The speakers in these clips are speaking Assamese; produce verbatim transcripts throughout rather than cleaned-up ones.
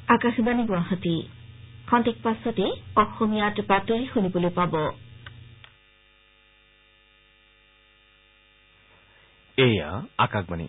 আকাশবাণী গুৱাহাটী খন্তেক পাছতে অসমীয়াত বাতৰি শুনিবলৈ পাব। এয়া আকাশবাণী।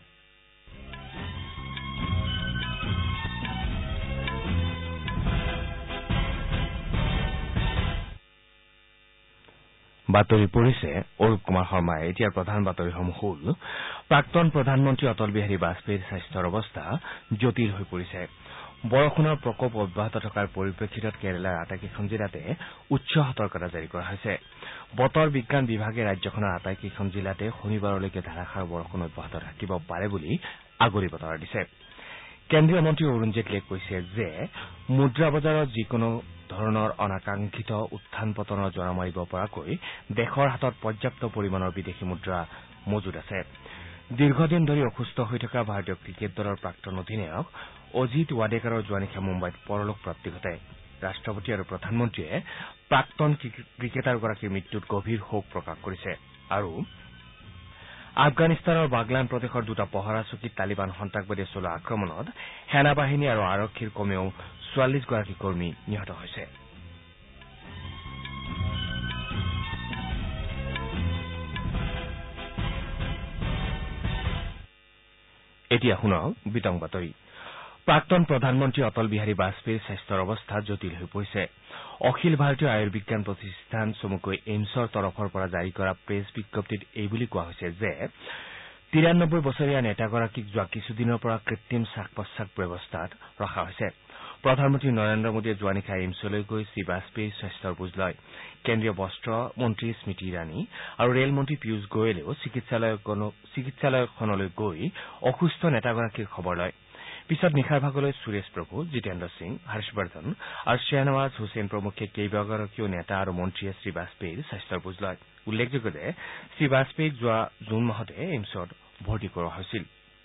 বাতৰি পঢ়িছে অৰূপ কুমাৰ শৰ্মাই। এতিয়াৰ প্ৰধান বাতৰিসমূহ হ'ল প্ৰাক্তন প্ৰধানমন্ত্ৰী অটল বিহাৰী বাজপেয়ীৰ স্বাস্থ্যৰ অৱস্থা জটিল হৈ পৰিছে। বৰষুণৰ প্ৰকোপ অব্যাহত থকাৰ পৰিপ্ৰেক্ষিতত কেৰালাৰ আটাইকেইখন জিলাতে উচ্চ সতৰ্কতা জাৰি কৰা হৈছে। বতৰ বিজ্ঞান বিভাগে ৰাজ্যখনৰ আটাইকেইখন জিলাতে শনিবাৰলৈকে ধাৰাসাৰ বৰষুণ অব্যাহত থাকিব পাৰে বুলি আগলি বতৰা দিছে। কেন্দ্ৰীয় মন্ত্ৰী অৰুণ জেটলীয়ে কৈছে যে মুদ্ৰা বজাৰত যিকোনো ধৰণৰ অনাকাংক্ষিত উত্থান পতনৰ জোৰা মাৰিব পৰাকৈ দেশৰ হাতত পৰ্যাপ্ত পৰিমাণৰ বিদেশী মুদ্ৰা মজুত আছে। দীৰ্ঘদিন ধৰি অসুস্থ হৈ থকা ভাৰতীয় ক্ৰিকেট দলৰ প্ৰাক্তন অধিনায়ক অজিত ৱাডেকাৰৰ যোৱা নিশা মুম্বাইত পৰলোক প্ৰাপ্তি ঘটে। ৰাষ্ট্ৰপতি আৰু প্ৰধানমন্ত্ৰীয়ে প্ৰাক্তন ক্ৰিকেটাৰগৰাকীৰ মৃত্যুত গভীৰ শোক প্ৰকাশ কৰিছে আৰু আফগানিস্তানৰ বাগলান প্ৰদেশৰ দুটা পহৰা চকীত তালিবান সন্ত্ৰাসবাদীয়ে চলোৱা আক্ৰমণত সেনা বাহিনী আৰু আৰক্ষীৰ কমেও চৌৱাল্লিছ গৰাকী কৰ্মী নিহত হৈছে। এতিয়া শুনক বিতং বাতৰি। প্ৰাক্তন প্ৰধানমন্ত্ৰী অটল বিহাৰী বাজপেয়ীৰ স্বাস্থ্যৰ অৱস্থা জটিল হৈ পৰিছে। অখিল ভাৰতীয় আয়ুৰ্বিজ্ঞান প্ৰতিষ্ঠান চমুকৈ এইমছৰ তৰফৰ পৰা জাৰি কৰা প্ৰেছ বিজ্ঞপ্তিত এইবুলি কোৱা হৈছে যে তিৰানব্বৈ বছৰীয়া নেতাগৰাকীক যোৱা কিছুদিনৰ পৰা কৃত্ৰিম শ্বাস প্ৰশ্বাস ব্যৱস্থাত ৰখা হৈছে। প্ৰধানমন্ত্ৰী নৰেন্দ্ৰ মোদীয়ে যোৱা নিশা এইমছলৈ গৈ শ্ৰী বাজপেয়ীৰ স্বাস্থ্যৰ বুজ লয়। কেন্দ্ৰীয় বস্ত্ৰ মন্ত্ৰী স্মৃতি ইৰাণী আৰু ৰেল মন্ত্ৰী পীয়ুষ গোৱেলেও চিকিৎসালয়খনলৈ গৈ অসুস্থ নেতাগৰাকীৰ খবৰ লয়। পিছত নিশাৰ ভাগলৈ সুৰেশ প্ৰভু, জিতেন্দ্ৰ সিং, হৰ্ষবৰ্ধন আৰু শ্বাহনৱাজ হুছেইন প্ৰমুখ্যে কেইবাগৰাকীও নেতা আৰু মন্ত্ৰীয়ে শ্ৰী বাজপেয়ীৰ স্বাস্থ্যৰ বুজ লয়। উল্লেখযোগ্য যে শ্ৰী বাজপেয়ীক যোৱা জুন মাহতে এইমছত ভৰ্তি কৰোৱা হৈছিল।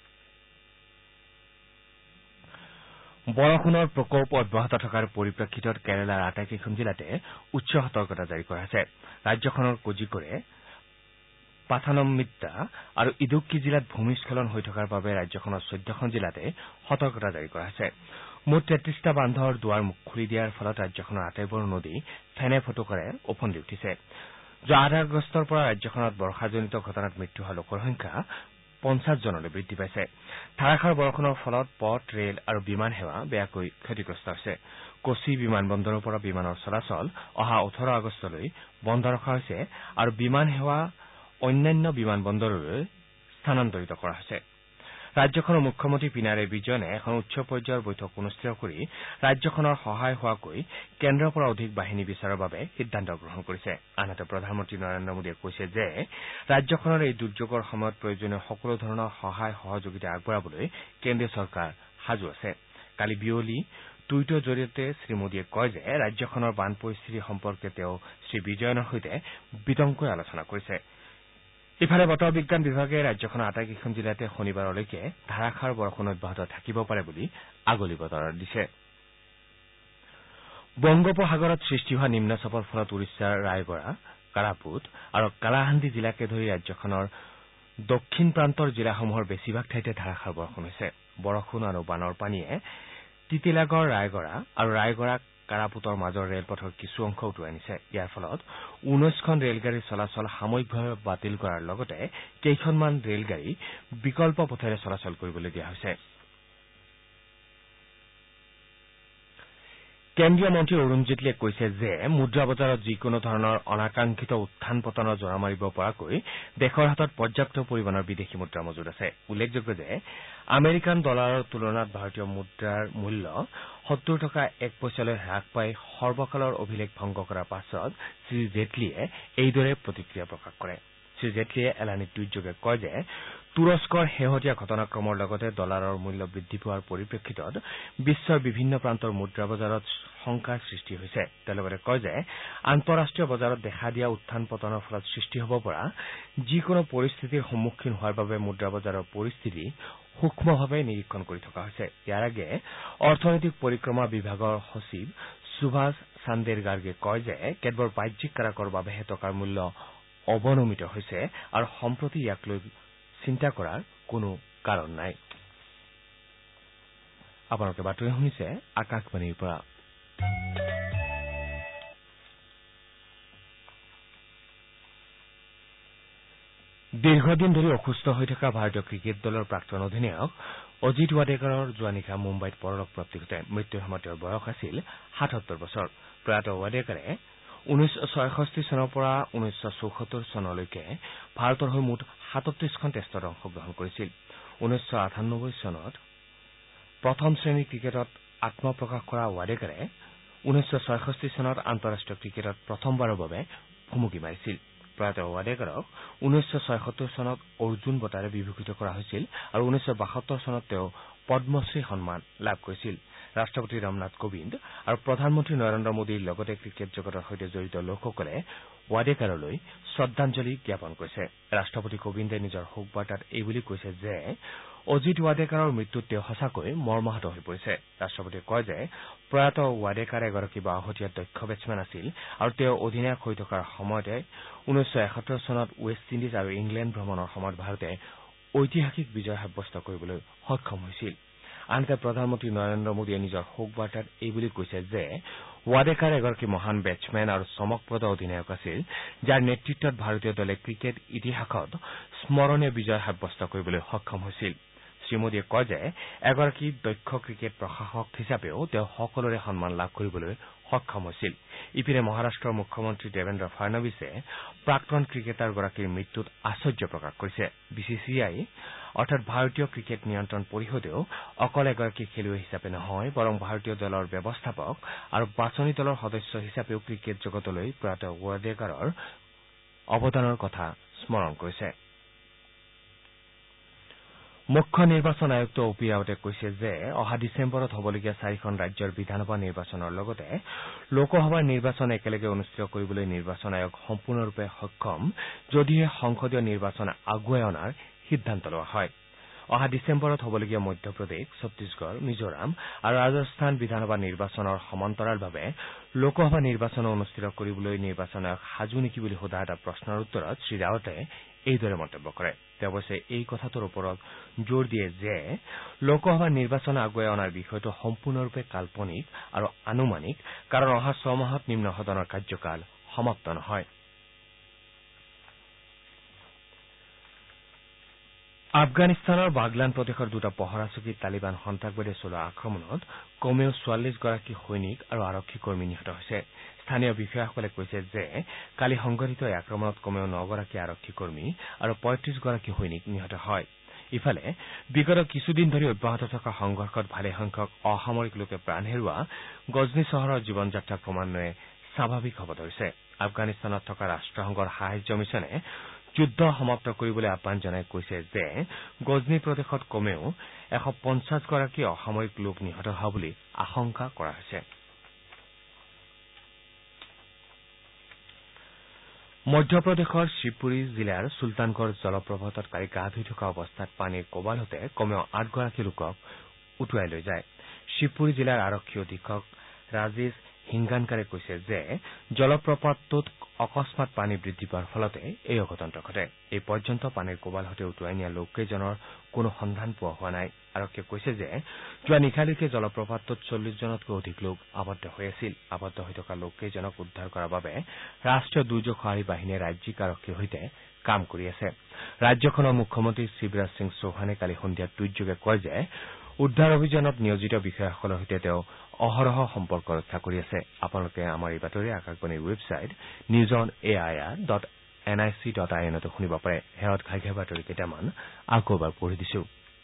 বৰষুণৰ প্ৰকোপ অব্যাহত থকাৰ পৰিপ্ৰেক্ষিতত কেৰালাৰ আটাইকেইখন জিলাতে উচ্চ সতৰ্কতা জাৰি কৰা হৈছে। ৰাজ্যখনৰ কোজিকোড়ে, পাথানমথিট্টা আৰু ইডুক্কি জিলাত ভূমিস্খলন হৈ থকাৰ বাবে ৰাজ্যখনৰ চৈধ্যখন জিলাতে সতৰ্কতা জাৰি কৰা হৈছে। মুঠ তেত্ৰিশটা বান্ধৰ দুৱাৰ খুলি দিয়াৰ ফলত ৰাজ্যখনৰ আটাইবোৰ নদী ফেনে ফোটোকাৰে ওফন্দি উঠিছে। যোৱা আঠ আগষ্টৰ পৰা ৰাজ্যখনত বৰ্ষাজনিত ঘটনাত মৃত্যু হোৱা লোকৰ সংখ্যা পঞ্চাছ জনলৈ বৃদ্ধি পাইছে। ধাৰাসাৰ বৰষুণৰ ফলত পথ, ৰেল আৰু বিমান সেৱা বেয়াকৈ ক্ষতিগ্ৰস্ত হৈছে। কোচি বিমান বন্দৰৰ পৰা বিমানৰ চলাচল অহা ওঠৰ আগষ্টলৈ বন্ধ ৰখা হৈছে আৰু বিমান সেৱা অন্যান্য বিমান বন্দৰলৈ স্থানান্তৰিত কৰা হৈছে। ৰাজ্যখনৰ মুখ্যমন্ত্ৰী পিনাৰে বিজয়নে এখন উচ্চ পৰ্যায়ৰ বৈঠক অনুষ্ঠিত কৰি ৰাজ্যখনৰ সহায় হোৱাকৈ কেন্দ্ৰৰ পৰা অধিক বাহিনী বিচাৰৰ বাবে সিদ্ধান্ত গ্ৰহণ কৰিছে। আনহাতে প্ৰধানমন্ত্ৰী নৰেন্দ্ৰ মোদীয়ে কৈছে যে ৰাজ্যখনৰ এই দুৰ্যোগৰ সময়ত প্ৰয়োজনীয় সকলো ধৰণৰ সহায় সহযোগিতা আগবঢ়াবলৈ কেন্দ্ৰীয় চৰকাৰ সাজু আছে। কালি বিয়লি টুইটৰ জৰিয়তে শ্ৰীমোদীয়ে কয় যে ৰাজ্যখনৰ বান পৰিস্থিতি সম্পৰ্কে তেওঁ শ্ৰী বিজয়নৰ সৈতে বিতংকৈ আলোচনা কৰিছে। ইফালে বতৰ বিজ্ঞান বিভাগে ৰাজ্যখনৰ আটাইকেইখন জিলাতে শনিবাৰলৈকে ধাৰাসাৰ বৰষুণ অব্যাহত থাকিব পাৰে বুলি আগলি বতৰা দিছে। বংগোপসাগৰত সৃষ্টি হোৱা নিম্নচাপৰ ফলত উৰিষ্যাৰ ৰায়গড়া, কাৰাপুত আৰু কালাহাণ্ডি জিলাকে ধৰি ৰাজ্যখনৰ দক্ষিণ প্ৰান্তৰ জিলাসমূহৰ বেছিভাগ ঠাইতে ধাৰাসাৰ বৰষুণ হৈছে। বৰষুণ আৰু বানৰ পানীয়ে তিতিলাগড়, ৰায়গড়া আৰু ৰায়গড়া কাৰাপুতৰ মাজৰ ৰেলপথৰ কিছু অংশ উটুৱাই নিছে। ইয়াৰ ফলত ঊনৈছখন ৰেলগাড়ীৰ চলাচল সাময়িকভাৱে বাতিল কৰাৰ লগতে কেইখনমান ৰেলগাড়ী বিকল্প পথেৰে চলাচল কৰিবলৈ দিয়া হৈছে। কেন্দ্ৰীয় মন্ত্ৰী অৰুণ জেটলীয়ে কৈছে যে মুদ্ৰা বজাৰত যিকোনো ধৰণৰ অনাকাংক্ষিত উত্থান পতনৰ জোৰা মাৰিব পৰাকৈ দেশৰ হাতত পৰ্যাপ্ত পৰিমাণৰ বিদেশী মুদ্ৰা মজুত আছে। উল্লেখযোগ্য যে আমেৰিকান ডলাৰৰ তুলনাত ভাৰতীয় মুদ্ৰাৰ মূল্য সত্তৰ টকা এক পইচালৈ হ্ৰাস পাই সৰ্বকালৰ অভিলেখ ভংগ কৰাৰ পাছত শ্ৰী জেটলীয়ে এইদৰে প্ৰতিক্ৰিয়া প্ৰকাশ কৰে। শ্ৰী জেটলীয়ে এলানি টুইটযোগে কয় যে তুৰস্কৰ শেহতীয়া ঘটনাক্ৰমৰ লগতে ডলাৰৰ মূল্য বৃদ্ধি পোৱাৰ পৰিপ্ৰেক্ষিতত বিশ্বৰ বিভিন্ন প্ৰান্তৰ মুদ্ৰা বজাৰত শংকাৰ সৃষ্টি হৈছে। তেওঁ লগতে কয় যে আন্তঃৰাষ্ট্ৰীয় বজাৰত দেখা দিয়া উত্থান পতনৰ ফলত সৃষ্টি হ'ব পৰা যিকোনো পৰিস্থিতিৰ সন্মুখীন হোৱাৰ বাবে মুদ্ৰা বজাৰৰ পৰিস্থিতি সূক্ষ্মভাৱে নিৰীক্ষণ কৰি থকা হৈছে। ইয়াৰ আগেয়ে অৰ্থনৈতিক পৰিক্ৰমা বিভাগৰ সচিব সুভাষ চান্দেৰ গাৰ্গে কয় যে কেতবোৰ বাহ্যিক কাৰকৰ বাবেহে টকাৰ মূল্য অৱনমিত হৈছে আৰু সম্প্ৰতি ইয়াক লৈ চিন্তা কৰাৰ কোনো কাৰণ নাই। আপোনালোকে বাতৰি শুনিছে আকাশবাণীৰ পৰা। দীৰ্ঘদিন ধৰি অসুস্থ হৈ থকা ভাৰতীয় ক্ৰিকেট দলৰ প্ৰাক্তন অধিনায়ক অজিত ৱাডেকাৰৰ যোৱা নিশা মুম্বাইত পৰলোকপ্ৰাপ্তি ঘটে। মৃত্যুৰ সময়ত তেওঁৰ বয়স আছিল সাতসত্তৰ বছৰ। প্ৰয়াত ৱাডেকাৰে ঊনৈছশ ছয়ষষ্ঠি চনৰ পৰা ঊনৈছশ চৌসত্তৰ চনলৈকে ভাৰতৰ হৈ মুঠ সাতত্ৰিশখন টেষ্টত অংশগ্ৰহণ কৰিছিল। ঊনৈছশ আঠানব্বৈ চনত প্ৰথম শ্ৰেণীৰ ক্ৰিকেটত আত্মপ্ৰকাশ কৰা ৱাডেকাৰে ঊনৈছশ ছয়ষষ্ঠি চনত আন্তঃৰাষ্ট্ৰীয় ক্ৰিকেটত প্ৰথমবাৰৰ বাবে ভুমুকি মাৰিছিল। প্ৰয়াত ৱাডেকাৰক ঊনৈছশ ছয়সত্তৰ চনত অৰ্জুন বঁটাৰে বিভূষিত কৰা হৈছিল আৰু ঊনৈছশ বাসত্তৰ চনত তেওঁ পদ্মশ্ৰী সন্মান লাভ কৰিছিল। ৰাষ্ট্ৰপতি ৰামনাথ কোবিন্দ আৰু প্ৰধানমন্ত্ৰী নৰেন্দ্ৰ মোদীৰ লগতে ক্ৰিকেট জগতৰ সৈতে জড়িত লোকসকলে ৱাডেকাৰলৈ শ্ৰদ্ধাঞ্জলি জ্ঞাপন কৰিছে। ৰাষ্ট্ৰপতি কোবিন্দে নিজৰ শোকবাৰ্তাত এইবুলি কৈছে যে অজিত ৱাডেকাৰৰ মৃত্যুত তেওঁ সঁচাকৈ মৰ্মাহত হৈ পৰিছে। ৰাষ্ট্ৰপতিয়ে কয় যে প্ৰয়াত ৱাডেকাৰ এগৰাকী বাওঁহতীয়া দক্ষ বেটছমেন আছিল আৰু তেওঁ অধিনায়ক হৈ থকাৰ সময়তে ঊনৈছশ এসত্তৰ চনত ৱেষ্ট ইণ্ডিজ আৰু ইংলেণ্ড ভ্ৰমণৰ সময়ত ভাৰতে ঐতিহাসিক বিজয় সাব্যস্ত কৰিবলৈ সক্ষম হৈছিল। আনহাতে প্ৰধানমন্ত্ৰী নৰেন্দ্ৰ মোদীয়ে নিজৰ শোকবাৰ্তাত এইবুলি কৈছে যে ৱাডেকাৰ এগৰাকী মহান বেটছমেন আৰু চমকপ্ৰদ অধিনায়ক আছিল, যাৰ নেতৃত্বত ভাৰতীয় দলে ক্ৰিকেট ইতিহাসত স্মৰণীয় বিজয় সাব্যস্ত কৰিবলৈ সক্ষম হৈছিল। শ্ৰীমোদীয়ে কয় যে এগৰাকী দক্ষ ক্ৰিকেট প্ৰশাসক হিচাপেও তেওঁ সকলোৰে সন্মান লাভ কৰিবলৈ সক্ষম হৈছিল। ইপিনে মহাৰাষ্ট্ৰৰ মুখ্যমন্ত্ৰী দেৱেন্দ্ৰ ফাড়নৱিছে প্ৰাক্তন ক্ৰিকেটাৰগৰাকীৰ মৃত্যুত আশ্চৰ্য প্ৰকাশ কৰিছে। বি চি চি আই অৰ্থাৎ ভাৰতীয় ক্ৰিকেট নিয়ন্ত্ৰণ পৰিষদেও অকল এগৰাকী খেলুৱৈ হিচাপে নহয়, বৰং ভাৰতীয় দলৰ ব্যৱস্থাপক আৰু বাছনি দলৰ সদস্য হিচাপেও ক্ৰিকেট জগতলৈ প্ৰয়াত ৱাডেকাৰৰ অৱদানৰ কথা স্মৰণ কৰিছে। মুখ্য নিৰ্বাচন আয়ুক্ত অ' পি ৰাৱটে কৈছে যে অহা ডিচেম্বৰত হ'বলগীয়া চাৰিখন ৰাজ্যৰ বিধানসভা নিৰ্বাচনৰ লগতে লোকসভাৰ নিৰ্বাচন একেলগে অনুষ্ঠিত কৰিবলৈ নিৰ্বাচন আয়োগ সম্পূৰ্ণৰূপে সক্ষম, যদিহে সংসদীয় নিৰ্বাচন আগুৱাই অনাৰ সিদ্ধান্ত লোৱা হয়। অহা ডিচেম্বৰত হ'বলগীয়া মধ্যপ্ৰদেশ, ছত্তিশগড়, মিজোৰাম আৰু ৰাজস্থান বিধানসভা নিৰ্বাচনৰ সমান্তৰালভাৱে লোকসভা নিৰ্বাচনো অনুষ্ঠিত কৰিবলৈ নিৰ্বাচন আয়োগ সাজু নেকি বুলি সোধা এটা প্ৰশ্নৰ উত্তৰত শ্ৰীৰাৱটে এইদৰে মন্তব্য কৰে। তেওঁ অৱশ্যে এই কথাটোৰ ওপৰত জোৰ দিয়ে যে লোকসভা নিৰ্বাচন আগুৱাই অনাৰ বিষয়টো সম্পূৰ্ণৰূপে কাল্পনিক আৰু আনুমানিক, কাৰণ অহা ছমাহত নিম্ন সদনৰ কাৰ্যকাল সমাপ্ত নহয়। আফগানিস্তানৰ বাগলান প্ৰদেশৰ দুটা পহৰা চকীত তালিবান সন্ত্ৰাসবাদীয়ে চলোৱা আক্ৰমণত কমেও চৌৱাল্লিছগৰাকী সৈনিক আৰু আৰক্ষী কৰ্মী নিহত হৈছে। স্থানীয় বিষয়াসকলে কৈছে যে কালি সংঘটিত এই আক্ৰমণত কমেও নগৰাকী আৰক্ষী কৰ্মী আৰু পঁয়ত্ৰিছগৰাকী সৈনিক নিহত হয়। ইফালে বিগত কিছুদিন ধৰি অব্যাহত থকা সংঘৰ্ষত ভালেসংখ্যক অসামৰিক লোকে প্ৰাণ হেৰুওৱা গজনী চহৰৰ জীৱন যাত্ৰা ক্ৰমান্বয়ে স্বাভাৱিক হ'ব ধৰিছে। আফগানিস্তানত থকা ৰাষ্ট্ৰসংঘৰ সাহায্য মিছনে যুদ্ধ সমাপ্ত কৰিবলৈ আহ্বান জনাই কৈছে যে গজনী প্ৰদেশত কমেও এশ পঞ্চাছগৰাকী অসামৰিক লোক নিহত হোৱা বুলি আশংকা কৰা হৈছে। মধ্যপ্ৰদেশৰ শিৱপুৰী জিলাৰ চুলতানগড় জলপ্ৰপাতত কালি গা ধুই থকা অৱস্থাত পানীৰ কবালতে কমেও আঠগৰাকী লোকক উটুৱাই লৈ যায়। শিৱপুৰী জিলাৰ আৰক্ষী অধীক্ষক ৰাজেশ হিংগানকাৰে কৈছে যে জলপ্ৰপাতটোত অকস্মাত পানী বৃদ্ধি পোৱাৰ ফলতে এই অঘটনটো ঘটে। এই পৰ্যন্ত পানীৰ কোবালহতে উটুৱাই নিয়া লোককেইজনৰ কোনো সন্ধান পোৱা হোৱা নাই। আৰক্ষীয়ে কৈছে যে যোৱা নিশালৈকে জলপ্ৰপাতটোত চল্লিছজনতকৈ অধিক লোক আবদ্ধ হৈ আছিল। আবদ্ধ হৈ থকা লোককেইজনক উদ্ধাৰ কৰাৰ বাবে ৰাষ্ট্ৰীয় দুৰ্যোগ সঁহাৰি বাহিনীয়ে ৰাজ্যিক আৰক্ষীৰ সৈতে কাম কৰি আছে। ৰাজ্যখনৰ মুখ্যমন্ত্ৰী শিৱৰাজ সিং চৌহানে কালি সন্ধিয়া টুইটযোগে কয় যে উদ্ধাৰ অভিযানত নিয়োজিত বিষয়াসকলৰ সৈতে তেওঁ অহৰহ সম্পৰ্ক ৰক্ষা কৰি আছে। আপোনালোকে আমাৰ এই বাতৰি আকাশবাণীৰ website news on A I R dot N I C dot I এনতো শুনিব পাৰে। শেহত ঘাইঘাই বাতৰি কেইটামান আকৌ এবাৰ পঢ়ি দিছো।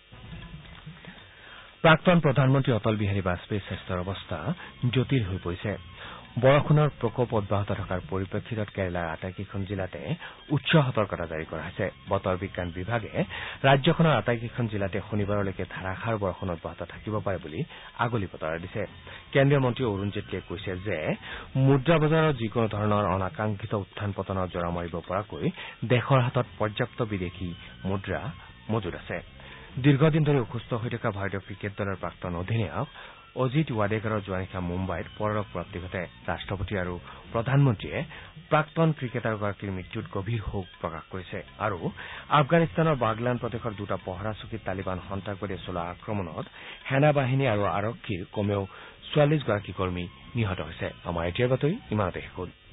প্ৰাক্তন প্ৰধানমন্ত্ৰী অটল বিহাৰী বাজপেয়ীৰ স্বাস্থ্যৰ অৱস্থা জটিল হৈ পৰিছে। বৰষুণৰ প্ৰকোপ অব্যাহত থকাৰ পৰিপ্ৰেক্ষিতত কেৰালাৰ আটাইকেইখন জিলাতে উচ্চ সতৰ্কতা জাৰি কৰা হৈছে। বতৰ বিজ্ঞান বিভাগে ৰাজ্যখনৰ আটাইকেইখন জিলাতে শনিবাৰলৈকে ধাৰাসাৰ বৰষুণ অব্যাহত থাকিব পাৰে বুলি আগলি বতৰা দিছে। কেন্দ্ৰীয় মন্ত্ৰী অৰুণ জেটলীয়ে কৈছে যে মুদ্ৰা বজাৰৰ যিকোনো ধৰণৰ অনাকাংক্ষিত উত্থান পতনৰ জোৰা মাৰিব পৰাকৈ দেশৰ হাতত পৰ্যাপ্ত বিদেশী মুদ্ৰা মজুত আছে। দীৰ্ঘদিন ধৰি অসুস্থ হৈ থকা ভাৰতীয় ক্ৰিকেট দলৰ প্ৰাক্তন অধিনায়ক অজিত ৱাডেকাৰৰ যোৱা নিশা মুম্বাইত পৰলোক প্ৰাপ্তি ঘটে। ৰাষ্ট্ৰপতি আৰু প্ৰধানমন্ত্ৰীয়ে প্ৰাক্তন ক্ৰিকেটাৰগৰাকীৰ মৃত্যুত গভীৰ শোক প্ৰকাশ কৰিছে আৰু আফগানিস্তানৰ বাগলান প্ৰদেশৰ দুটা পহৰা চকীত তালিবান সন্ত্ৰাসবাদীয়ে চলোৱা আক্ৰমণত সেনা বাহিনী আৰু আৰক্ষীৰ কমেও চৌৰাল্লিছগৰাকী কৰ্মী নিহত হৈছে। আমাৰ এতিয়াৰ বাতৰি ইমানতে শেষ হ'ল।